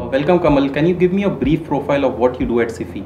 Welcome, Kamal. Can you give me a brief profile of what you do at Sify?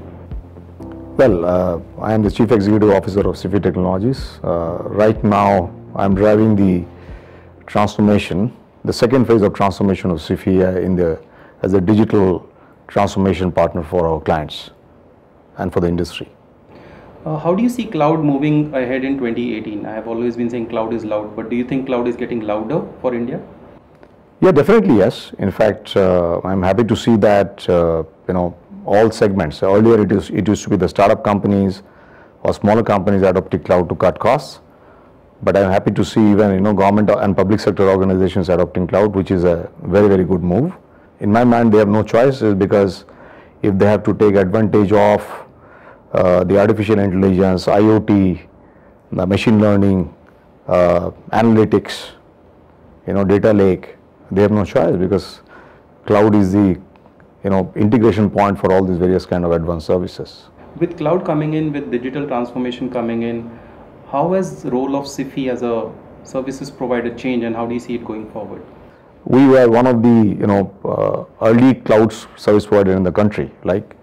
Well, I am the Chief Executive Officer of Sify Technologies. Right now, I am driving the transformation, the second phase of transformation of Sify as a digital transformation partner for our clients and for the industry. How do you see cloud moving ahead in 2018? I have always been saying cloud is loud, but do you think cloud is getting louder for India? Yeah, definitely yes. In fact, I'm happy to see that all segments. Earlier, it used to be the startup companies or smaller companies adopting cloud to cut costs. But I'm happy to see even government and public sector organizations adopting cloud, which is a very, very good move. In my mind, they have no choice because if they have to take advantage of the artificial intelligence, IoT, the machine learning, analytics, data lake, they have no choice because cloud is the integration point for all these various kind of advanced services. With cloud coming in, with digital transformation coming in, how has the role of Sify as a services provider changed, and how do you see it going forward? We were one of the early cloud service provider in the country.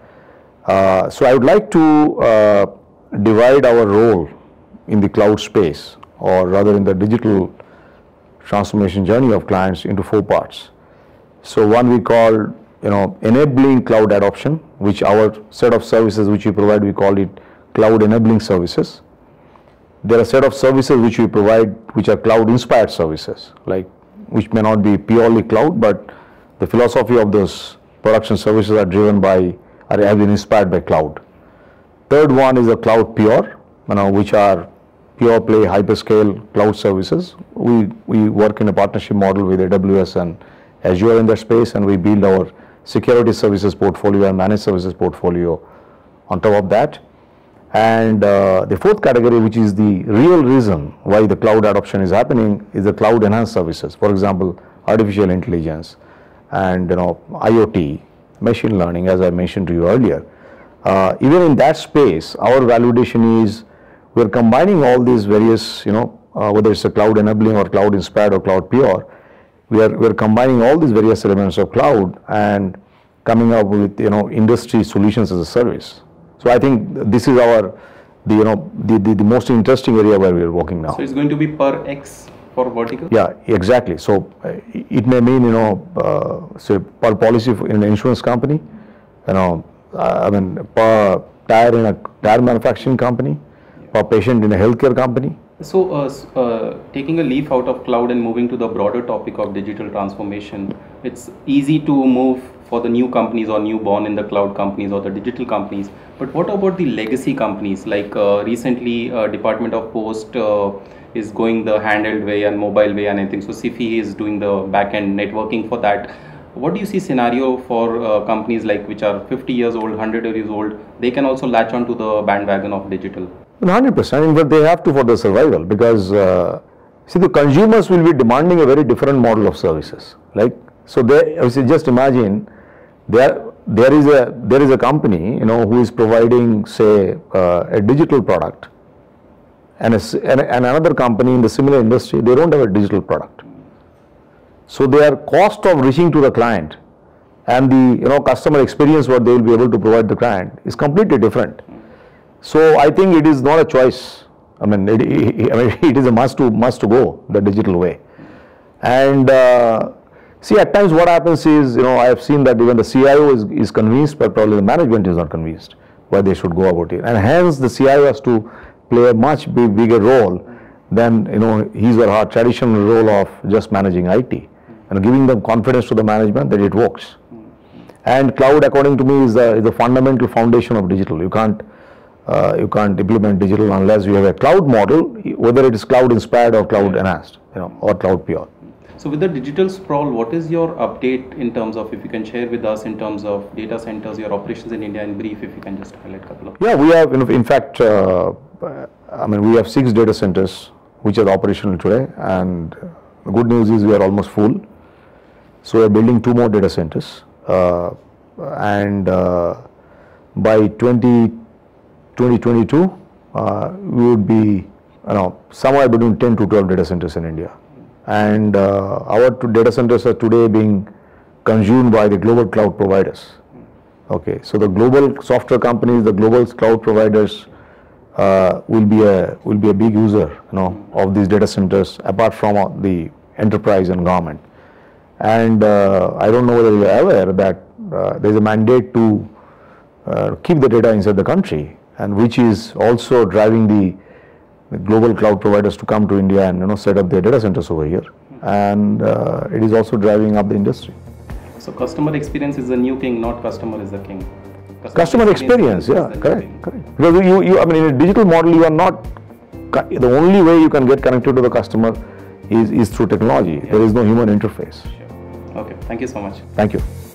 So I would like to divide our role in the cloud space, or rather in the digital transformation journey of clients, into 4 parts. So one we call enabling cloud adoption, which our set of services which we provide, we call it cloud enabling services. There are a set of services which we provide which are cloud inspired services, which may not be purely cloud, but the philosophy of those production services are driven by or have been inspired by cloud. Third one is the cloud pure, which are pure play hyperscale cloud services. We work in a partnership model with AWS and Azure in that space, and we build our security services portfolio and managed services portfolio on top of that. And the fourth category, which is the real reason why the cloud adoption is happening, is the cloud enhanced services. For example, artificial intelligence and IoT, machine learning, as I mentioned to you earlier. Even in that space, our validation is we're combining all these various, whether it's a cloud enabling or cloud inspired or cloud pure, we're combining all these various elements of cloud and coming up with industry solutions as a service. So I think this is the most interesting area where we are working now. So it's going to be per X for vertical? Yeah, exactly. So it may mean say per policy in an insurance company, per tire in a tire manufacturing company, per patient in a healthcare company. So taking a leaf out of cloud and moving to the broader topic of digital transformation, it's easy to move for the new companies or newborn in the cloud companies or the digital companies. But what about the legacy companies? Recently, Department of Post is going the handheld way and mobile way, and I think so Sify is doing the back-end networking for that. What do you see scenario for companies which are 50 years old, 100 years old? They can also latch on to the bandwagon of digital. 100%, but they have to for the survival, because see, the consumers will be demanding a very different model of services. So just imagine there is a company who is providing, say, a digital product, and another company in the similar industry, they don't have a digital product. So their cost of reaching to the client and the customer experience what they will be able to provide the client is completely different. So I think it is not a choice. It is a must to go the digital way. And see, at times what happens is, I have seen that even the CIO is convinced, but probably the management is not convinced why they should go about it. And hence the CIO has to play a much bigger role than his or her traditional role of just managing IT, and giving them confidence to the management that it works. And cloud, according to me, is the fundamental foundation of digital. You can't implement digital unless you have a cloud model, whether it is cloud inspired or cloud enhanced, or cloud pure. So with the digital sprawl, what is your update in terms of, if you can share with us in terms of data centers, your operations in India in brief, if you can just highlight a couple of. Yeah, we have, in fact, we have 6 data centers which are operational today, and the good news is we are almost full. So we are building 2 more data centers, and by 2022, we would be somewhere between 10 to 12 data centers in India. And our 2 data centers are today being consumed by the global cloud providers. Okay, so the global software companies, the global cloud providers will be a big user, of these data centers apart from the enterprise and government. And I don't know whether you are aware that there is a mandate to keep the data inside the country, and which is also driving the global cloud providers to come to India and set up their data centers over here, and it is also driving up the industry. So customer experience is the new king, not customer is the king. Customer experience, yeah, correct. Because I mean, in a digital model, you are not, the only way you can get connected to the customer is through technology. Yeah. There is no human interface. Sure. Okay, thank you so much. Thank you.